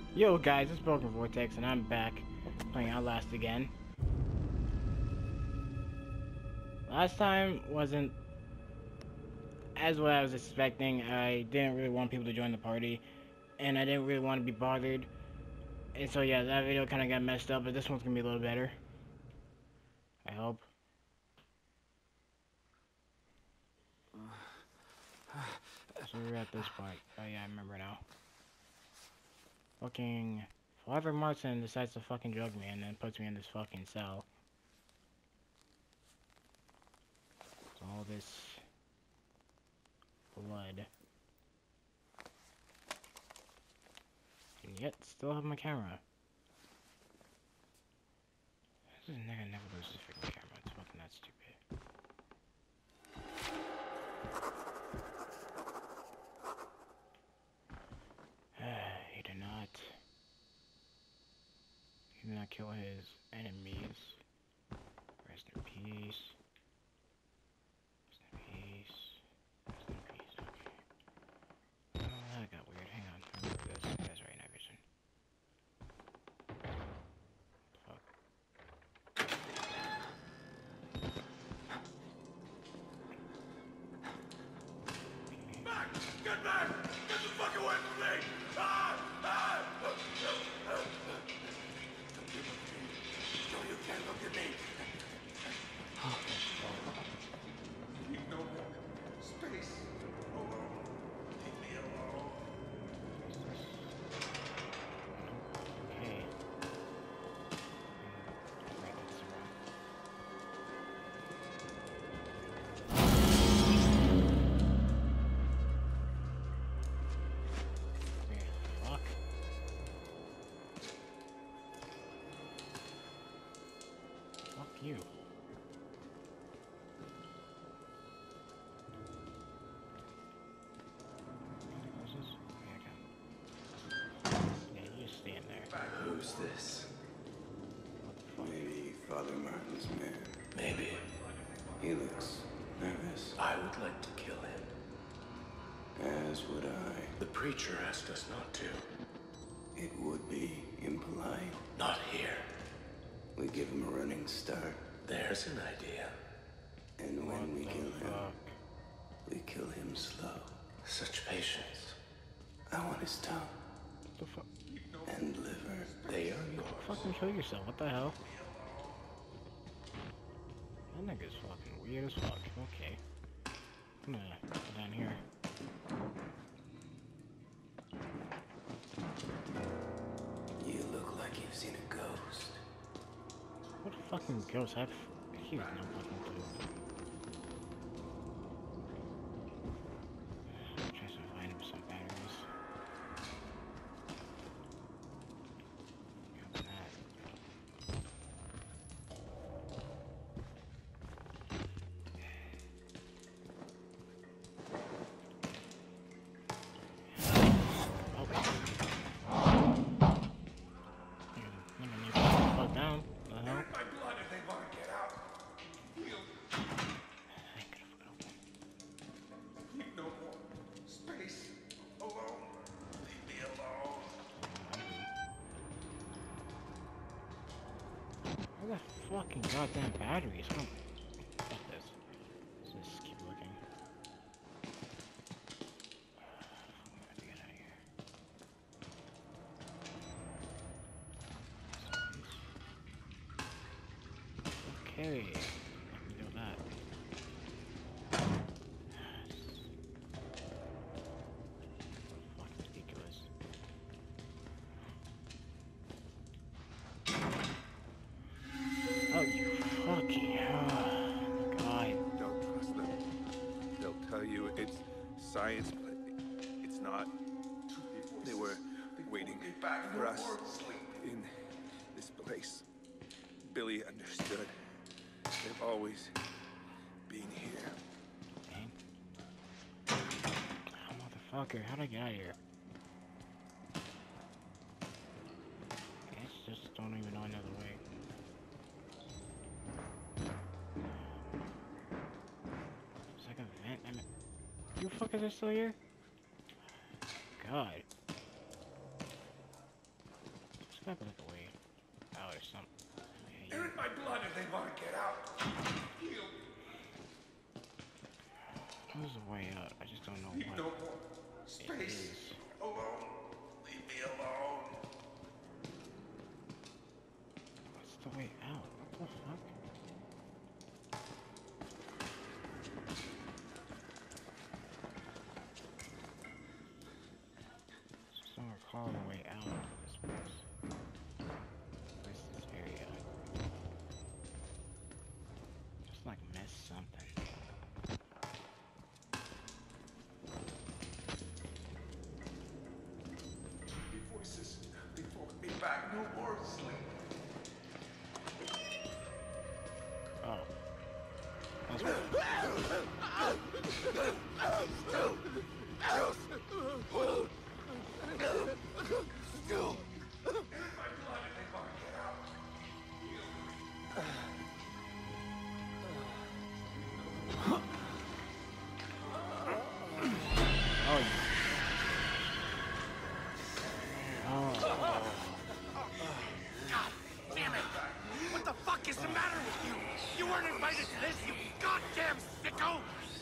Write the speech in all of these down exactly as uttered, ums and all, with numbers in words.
Yo guys, it's Broken Vortex and I'm back playing Outlast again. Last time wasn't as what I was expecting. I didn't really want people to join the party and I didn't really want to be bothered. And so yeah, that video kind of got messed up, but this one's going to be a little better. I hope. So we're at this part. Oh yeah, I remember now. Fucking Father Martin decides to fucking drug me and then puts me in this fucking cell. So all this blood. And yet still have my camera. This is never never lose this freaking camera. It's fucking that stupid. He did not. He did not kill his enemies. Rest in peace. Rest in peace. Rest in peace. Okay. Oh, that got weird. Hang on. I remember this. That's right. Night vision. Fuck. Back! Get back! Get the fuck away from me! Ah! Ah! No, you can't look at me. Leave no more space. Alone. Leave me alone. Okay. Write this wrong. Fuck. Fuck you. What's this? Yeah, I can. Yeah, you just stand there. Who's this? Maybe Father Martin's man. Maybe. He looks nervous, I would like to kill him. as would I. The preacher asked us not to. It would be impolite. Not here. We give him a running start, There's an idea. and when we What kill the him, fuck? we kill him slow. Such patience. I want his tongue What the fuck? and liver. They are yours. Fucking kill yourself. What the hell? That nigga's fucking weird as fuck. Okay. I'm gonna go down here. You look like you've seen a ghost. What fucking ghost? I've. He has no fucking clue. Try to find him some batteries. Open that. Okay. I'm gonna need to fuck down. The hell? Drink my blood if they want to get out. Feel. I ain't gonna fucking open. Leave no more space. Alone. Leave me alone. Where the fucking goddamn batteries? Come. Fuck this. Let's just keep looking. I have to get out of here. Okay. I can do that. Fucking ridiculous. Oh, you fucking oh, God. Don't trust them. They'll tell you it's science, but it's not. They were waiting Back for us sleep. in this place. Billy understood. They've always been here. Dang. Oh, motherfucker, how'd I get out of here? I guess just don't even know another way. It's like a vent. I mean, you fuckers are still here? God. if I look away out or something? Yeah, They're in my blood and they want to get out. Heal. there's a way out. I just don't know Need what. no more space. is. Alone. Leave me alone. What's the way out? What the fuck? Just don't recall the way out of this place. Where's this area? Just like miss something. The voices, they followed me back. No more sleep. Oh. That's what. Still. They're in my blood and they want to get out. Oh, yeah. Oh. God damn it! What the fuck is the matter with you? You weren't invited to this, you goddamn sicko!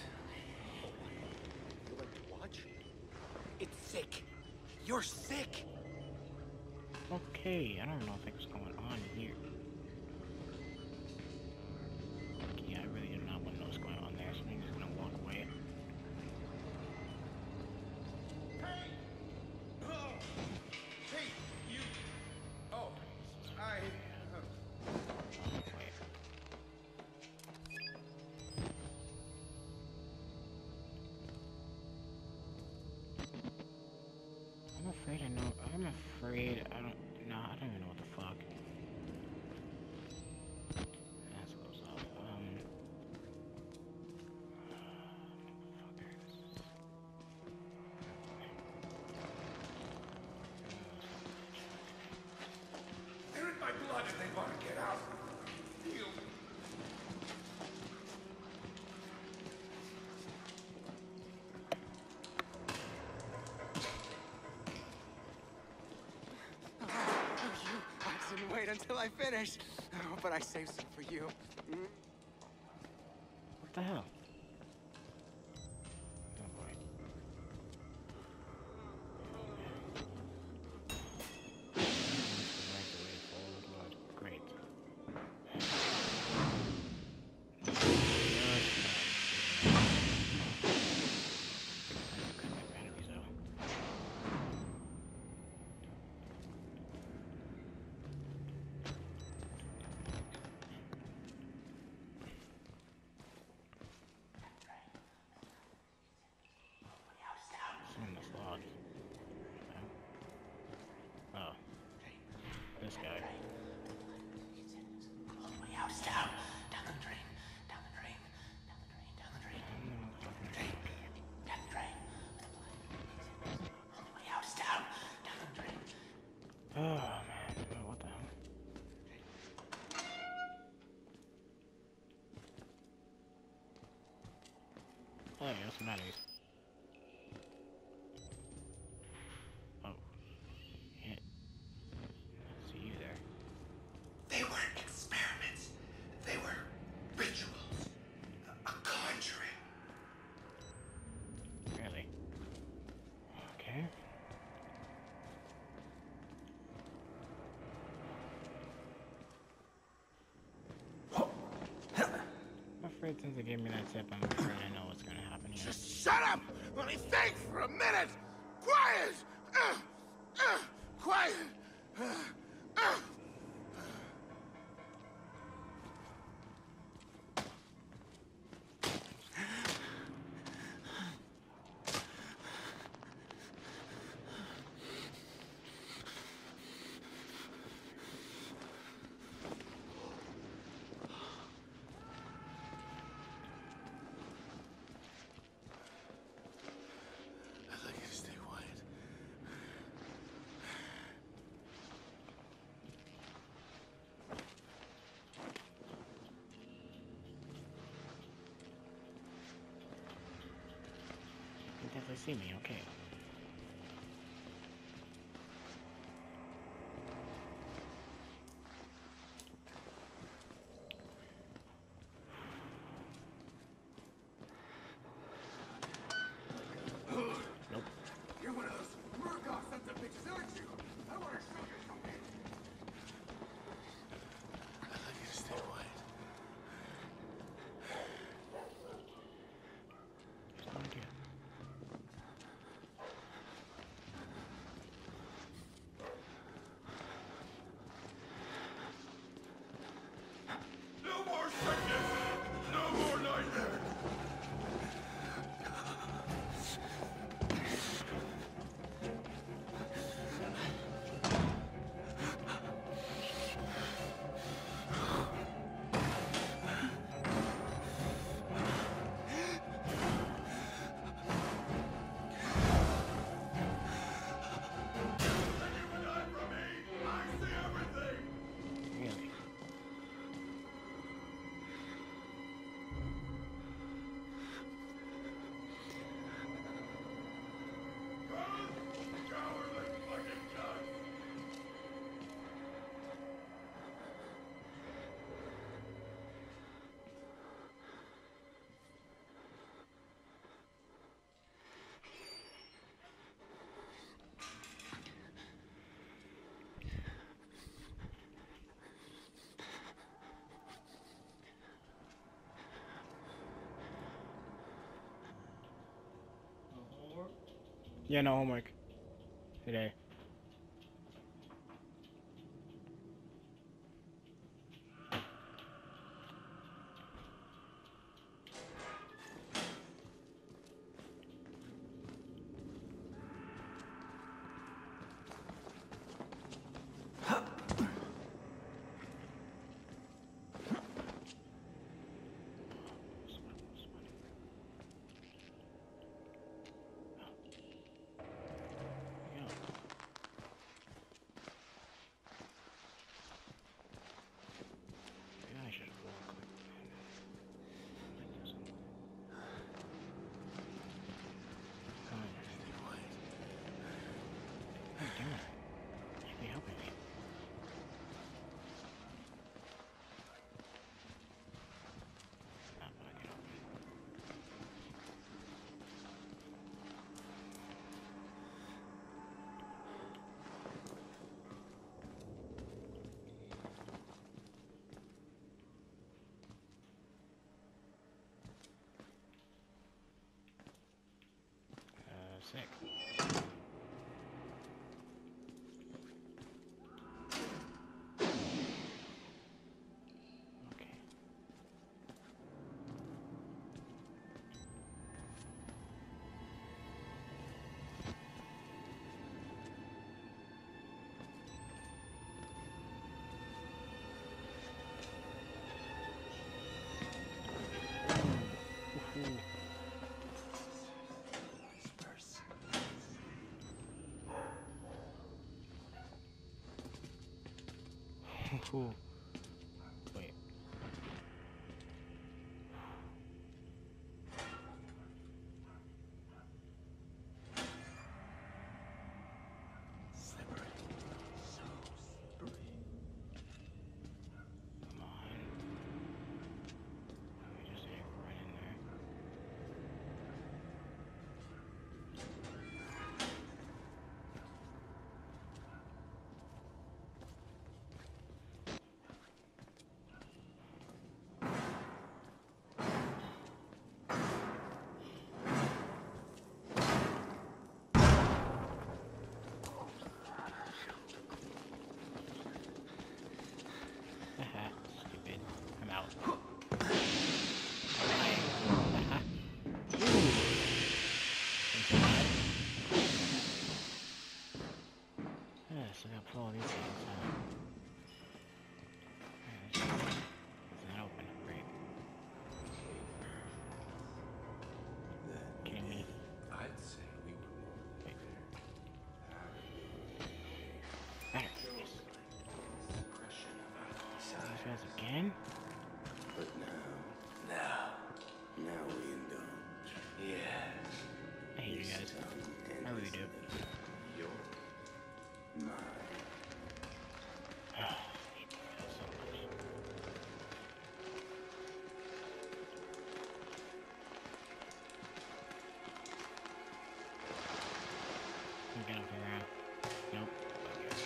You like to watch? It's sick. You're sick. Okay, I don't know what's going on here. Yeah, I really do not want to know what's going on there, so I'm just gonna walk away. Hey! Oh! Hey, you! Oh, I... Uh, Wait. I'm afraid I know. I'm afraid I don't. No, I don't even know what the fuck. That's close off. Um. Motherfuckers. they're in my blood and they want to get out. Heal. I didn't wait until I finished. Oh, but I saved some for you. Mm. What the hell? Oh boy. Microwave forward load. Great. Someone that's logged. Oh. This guy. All the way out, down, down the drain, down the drain, down the drain, down the drain. Drain, down the drain. All the way out, down, down the drain. Oh man. Oh, what the hell? Oh, yeah, what's the matter? Oh. Shit. See you there. They weren't experiments. They were rituals. A, a conjuring. Really? Okay. I'm afraid since they gave me that tip, I'm afraid I know what's gonna happen here. Just shut up! Let me think for a minute! Quiet! Uh, uh, quiet! Uh, uh. I'd like you to stay quiet. You definitely see me, okay. Yeah, no homework today. Sick. Okay. Cool. Wait. Slippery. So slippery. Come on. Let me just hit right in there. Stupid. I'm out. Yeah, so I gotta pull all these things out. It's not open. Great. Kidding me? I'd say we were more prepared. Better. Yes. Suppression of our These guys again? But now, Now, now we indulge. yes, I hate you guys. I really do. you're Mine. I hate you guys so much. I'm gonna figure out. Nope. Okay.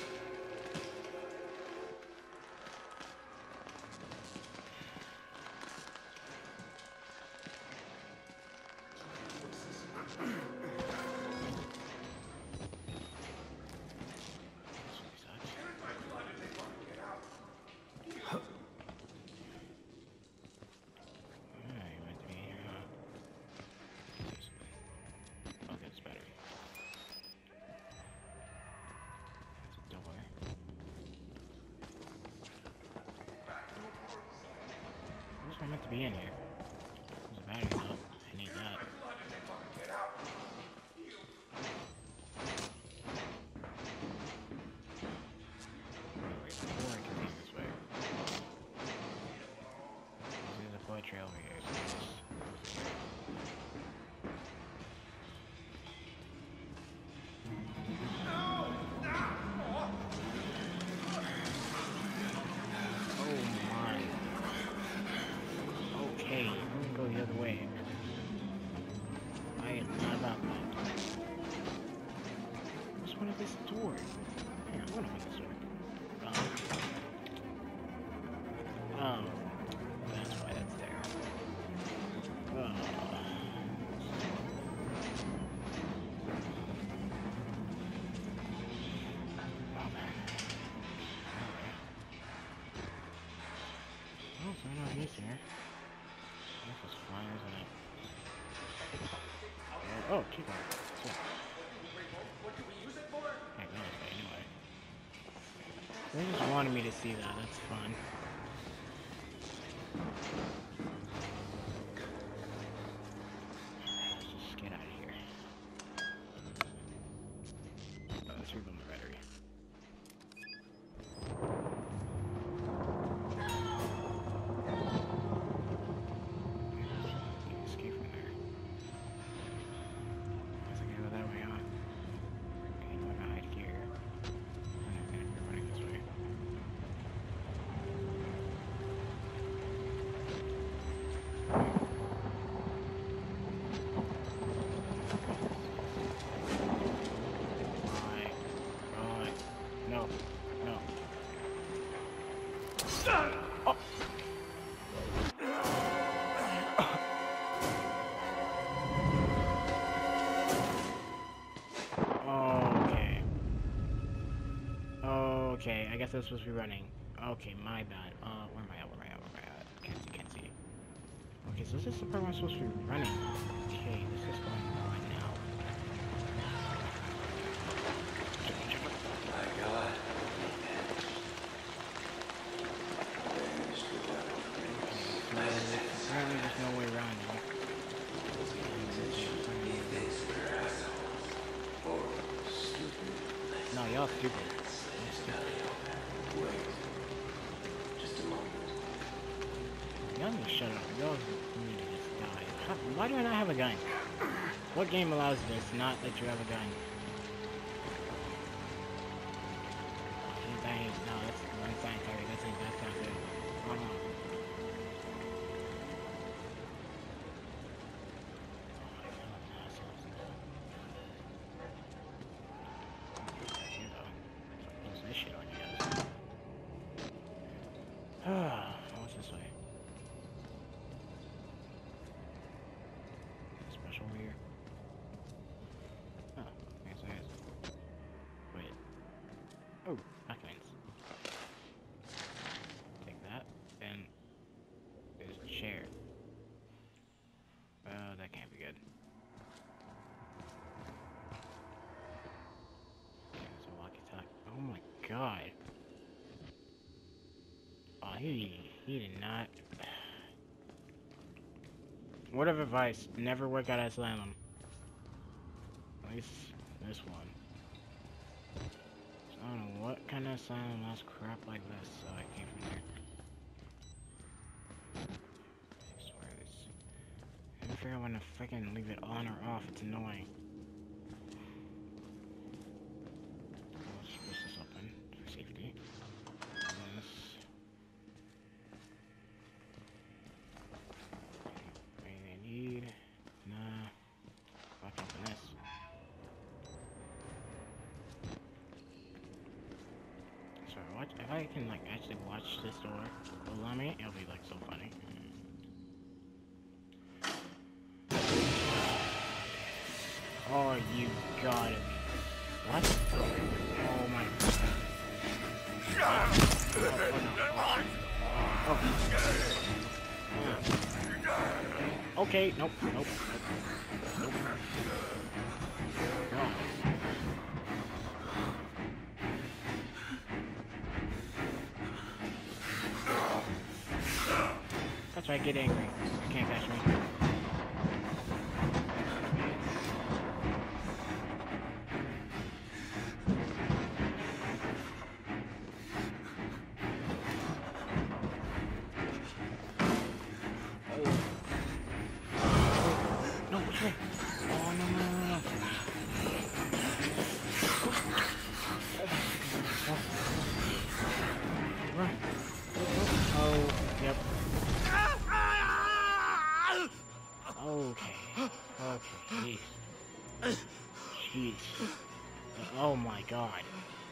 I meant to be in here. There's a battery up. I need that. Wait, before I can leave this way. There's a flood trail over here. So just hey, I'm gonna go the other way. I am not about that. Which one is this door? Yeah, I wanna open this door. Um, um, that's why that's there. Uh, Oh, keep on. Sweet. Heck, that was fine anyway. They just wanted me to see that. That's fun. Let's just get out of here. Oh, let's rebuild my battery. Escape from there. Guess I can go that way, huh? Okay, I'm gonna hide here. I'm not gonna be running this way. My God. No. No. Oh. Okay. Okay, I guess I was supposed to be running. Okay, my bad. Uh, where am I at? Where am I at? Where am I at? Can't see, can't see. Okay, so this is the part where I'm supposed to be running. Okay, this is going on now. My God. Vanished without a trace. Apparently there's no way around it. Methinks we're assholes. Or stupid. No, y'all stupid. Wait. Just a moment. Y'all need to shut up. Y'all need to just die. How, why do I not have a gun? What game allows this not let you have a gun? That ain't, no, that's unsanitary. That's, that's not good. Hold on. This shit on you guys. Ah, what's this way? Special over here. Oh, okay, so here's. Wait. Oh, documents. Take that, and there's a chair. Oh, that can't be good. Okay, there's a walkie-talkie. Oh my God. Oh, he he did not. Word of advice: never work out at Asylum. At least this one. So I don't know what kind of asylum has crap like this, so I came from there. I swear this. I never figure out when to freaking leave it on or off. It's annoying. Let's push this open for safety. This. Anything I need? Nah. I'll open this. So watch, if I can like actually watch this door allow me, it'll be like so funny. Oh, you got it. What? Oh my God. Oh, oh. Okay, nope, nope, nope. Nope. No. That's right, get angry. You can't catch me. No, which way? Oh, no, no, no, no. Run. Oh, yep. Okay. Okay, jeez. Jeez. Oh my God.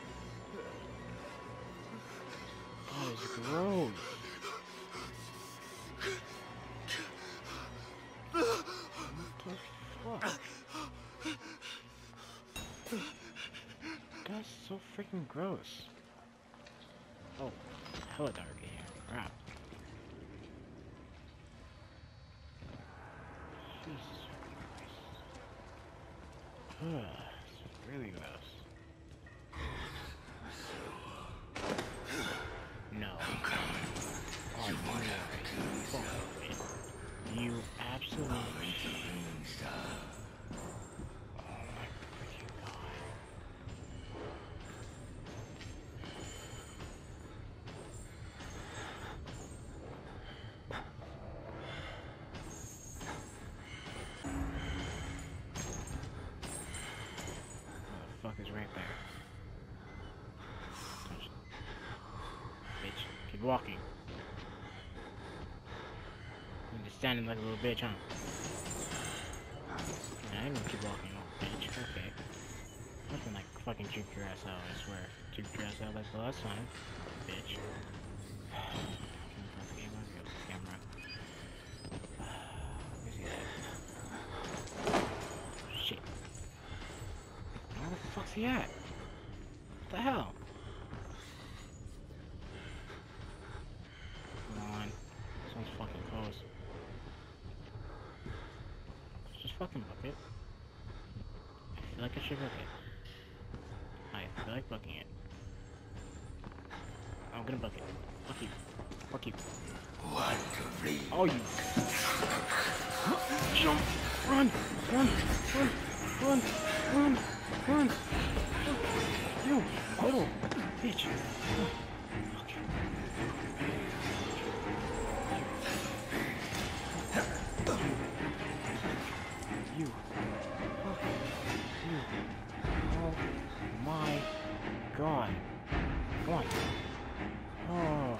That is gross. What the fuck? That's so freaking gross. Oh, hella dark in here. Crap. Jesus Christ. It's really gross. No. Oh, you fuck it. You absolutely. Oh my freaking god. What the fuck is right there? Bitch, keep walking. You're just standing like a little bitch, huh? Nah, I ain't gonna keep walking, little bitch. Okay. Nothing like fucking juke your ass out, I swear. Juke your ass out like the last time, bitch. Camera, camera. Let me see that. Shit. Where the fuck's he at? What the hell? Come on. This one's fucking close. Just fucking book it. I feel like I should book it. I feel like booking it. I'm gonna book it. Fuck you. Fuck you. What to read? Oh, you. Jump. Run. Run. Run. Run. Run. Run. You little bitch. Okay. You. Oh, you. Oh my god. Come on. Oh.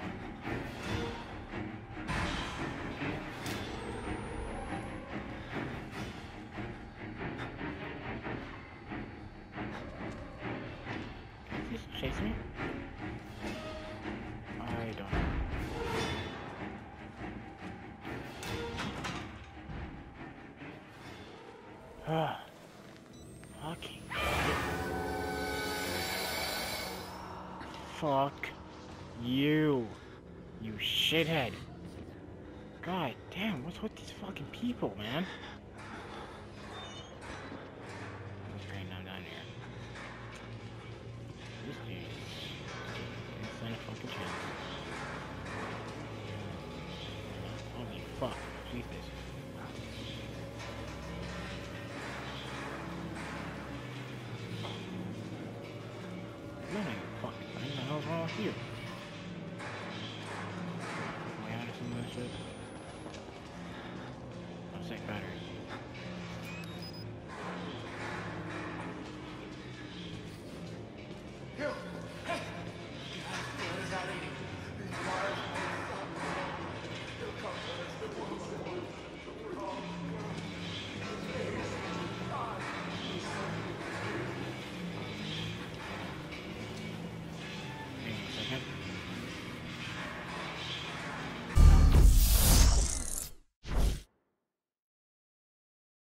Can he just chase me? I don't know. Ah. Fucking fuck you, you shithead. God damn, what's with these fucking people, man? What's going on down here? This dude didn't stand a fucking chance. Holy fuck, Jesus. No, no, fuck. What the hell's wrong with you?